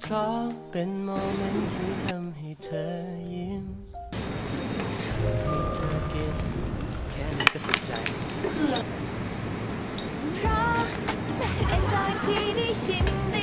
เพราะเป็นโมเมนต์ที่ทำให้เธอยิ้มทำให้เธอกินแค่นี้ก็สุขใจเพราะ enjoy ที่ได้ชิม